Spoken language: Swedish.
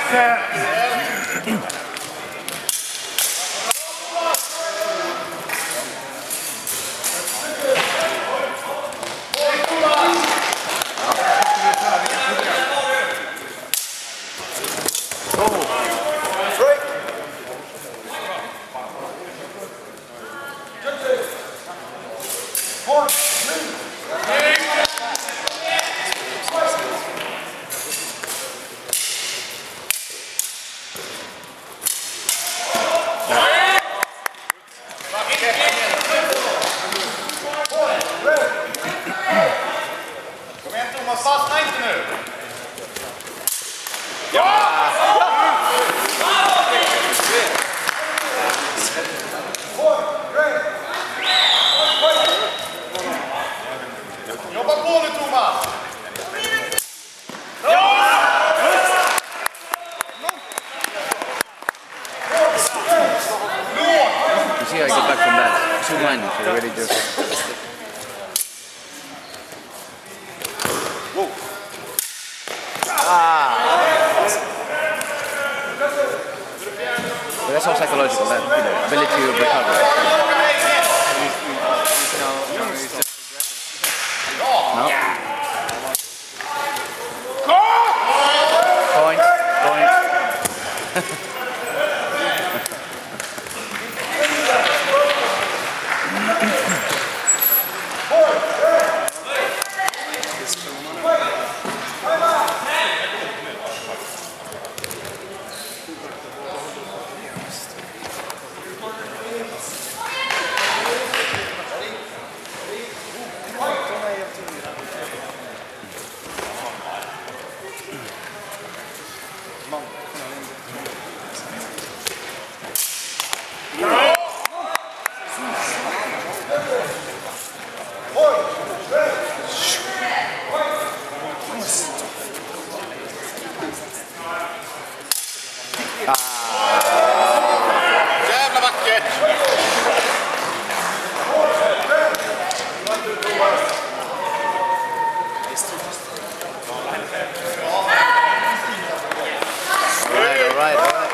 Fastna inte nu! Jobba på nu, Thomas! You see, I get back from that. 2 minus, you're ready to. But that's all psychological, that ability to recover. No. Point. Jävla vackert! All right.